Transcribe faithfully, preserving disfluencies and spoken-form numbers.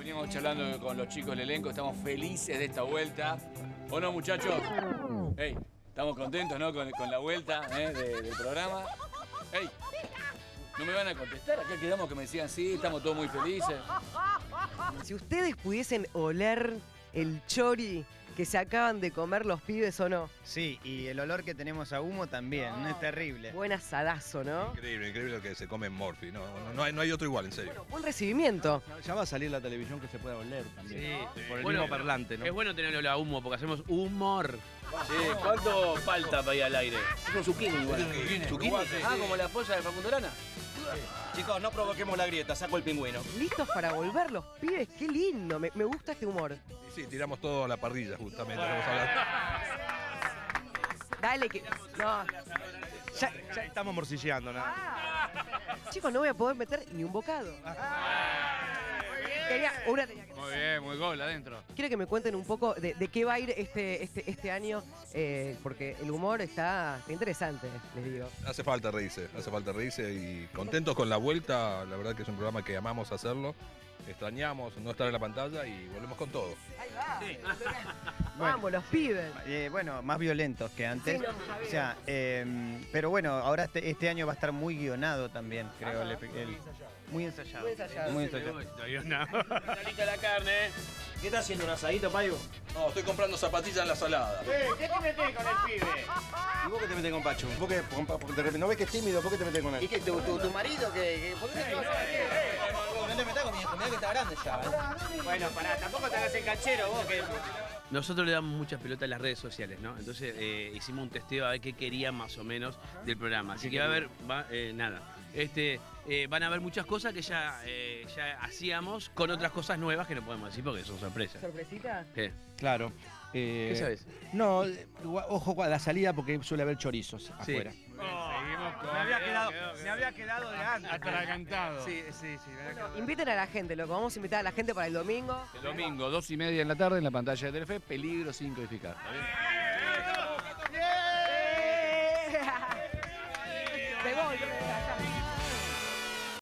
Venimos charlando con los chicos del elenco, estamos felices de esta vuelta. ¿O no, muchachos? Hey, estamos contentos, ¿no? Con, con la vuelta ¿eh? de, del programa. Hey, no me van a contestar, acá quedamos que me decían sí, estamos todos muy felices. Si ustedes pudiesen oler el chori que se acaban de comer los pibes o no. Sí, y el olor que tenemos a humo también, oh, es terrible. Buen asadazo, ¿no? Increíble, increíble lo que se come en Morphy, no, no, no, hay, no hay otro igual, en serio. Bueno, buen recibimiento. Ya va a salir la televisión que se pueda oler también. Sí, por el bueno, mismo parlante, ¿no? Es bueno tenerlo a humo porque hacemos humor. Sí, ¿cuánto falta para ir al aire? Es un zucchini igual. ¿Zucchini? Ah, como la polla de Facundo Arana. Chicos, no provoquemos la grieta, saco el pingüino. ¿Listos para volver los pibes? ¡Qué lindo! Me, me gusta este humor. Sí, tiramos todo a la parrilla, justamente. Vamos a hablar. Dale, que... No. Ya, ya estamos morcilleando, ¿no? Ah. Chicos, no voy a poder meter ni un bocado. Quería, una tenía que... Muy bien, muy gol adentro. Quiero que me cuenten un poco de, de qué va a ir este, este, este año, eh, porque el humor está, está interesante, les digo. Hace falta reírse, hace falta reírse y contentos con la vuelta. La verdad que es un programa que amamos hacerlo. Extrañamos no estar en la pantalla y volvemos con todo. Ahí va. Sí. Vamos, bueno, los pibes. Eh, bueno, más violentos que antes. Sí, no, o sea, eh, pero bueno, ahora este, este año va a estar muy guionado también, creo. El, el, muy ensayado. Muy ensayado. Muy ensayado. Está lista la carne, ¿eh? ¿Qué está haciendo, un asadito, Payo? No, estoy comprando zapatillas en la salada. Eh, ¿qué te metés con el pibe? ¿Y vos qué te metés con Pacho? ¿Vos qué, ¿no ves que es tímido? ¿Por qué te metés con él? ¿Y qué, tu, tu, tu marido? ¿Qué, ¿Por qué te vas a meter? No te metas con mi hijo, mirá que está grande ya. ¿eh? Bueno, pará, tampoco te hagas el canchero vos que... Nosotros le damos muchas pelotas en las redes sociales, ¿no? Entonces eh, hicimos un testeo a ver qué querían más o menos del programa. Así que va a haber, va, eh, nada. Este, eh, van a haber muchas cosas que ya, eh, ya hacíamos con otras cosas nuevas que no podemos decir porque son sorpresas. ¿Sorpresita? ¿Qué? Claro. Eh, ¿Qué sabes? No, ojo a la salida porque suele haber chorizos Sí. afuera. Seguimos con... Me había quedado, me había quedado de antes. Atragantado. Sí, sí, sí. Me había quedado. Inviten a la gente, loco. Vamos a invitar a la gente para el domingo. El domingo, dos y media en la tarde, en la pantalla de Telefe, peligro sin codificar. ¿Está bien? ¡Eh!